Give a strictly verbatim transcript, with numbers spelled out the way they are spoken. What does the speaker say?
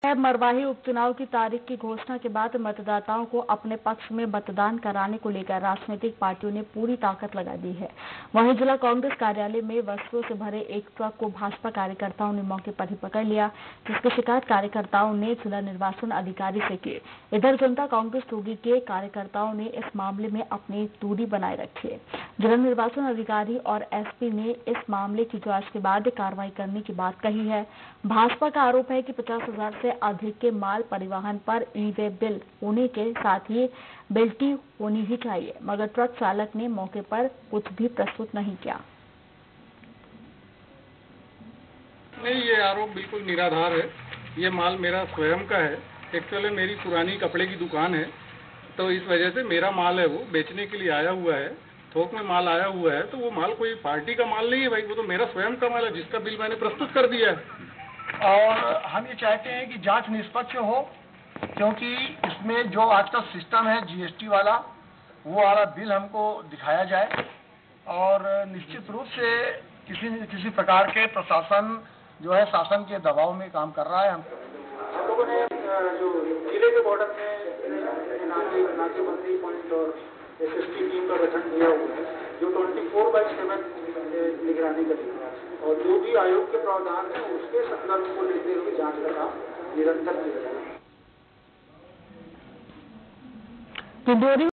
मरवाही उपचुनाव की तारीख की घोषणा के बाद मतदाताओं को अपने पक्ष में मतदान कराने को लेकर राजनीतिक पार्टियों ने पूरी ताकत लगा दी है। वहीं जिला कांग्रेस कार्यालय में वस्त्रों से भरे एक ट्रक को भाजपा कार्यकर्ताओं ने मौके पर ही पकड़ लिया, जिसकी शिकायत कार्यकर्ताओं ने जिला निर्वाचन अधिकारी से की। इधर जनता कांग्रेस टूगी के कार्यकर्ताओं ने इस मामले में अपनी दूरी बनाए रखी है। जिला निर्वाचन अधिकारी और एसपी ने इस मामले की जांच के बाद कार्रवाई करने की बात कही है। भाजपा का आरोप है कि पचास हजार से अधिक के माल परिवहन पर ई वे बिल होने के साथ ही बिल्टी होनी ही चाहिए, मगर ट्रक चालक ने मौके पर कुछ भी प्रस्तुत नहीं किया। नहीं, ये आरोप बिल्कुल निराधार है। ये माल मेरा स्वयं का है। एक्चुअली मेरी पुरानी कपड़े की दुकान है, तो इस वजह से मेरा माल है वो बेचने के लिए आया हुआ है। थोक में माल आया हुआ है, तो वो माल कोई पार्टी का माल नहीं है भाई, वो तो मेरा स्वयं का माल है, जिसका बिल मैंने प्रस्तुत कर दिया है। और हम ये चाहते हैं कि जांच निष्पक्ष हो, क्योंकि इसमें जो आज का सिस्टम है जीएसटी वाला, वो वाला बिल हमको दिखाया जाए और निश्चित रूप से किसी न किसी प्रकार के प्रशासन जो है शासन के दबाव में काम कर रहा है। हम लोगों ने जो जिले के बॉर्डर में नाके नाकेबंदी पॉइंट और एसएसटी टीम का गठन किया हुआ है, जो चौबीस बाई सात निगरानी करेगी और जो भी आयोग के प्रावधान है उसके संदर्भ को लेते हुए जांच का काम निरंतर किया जाएगा।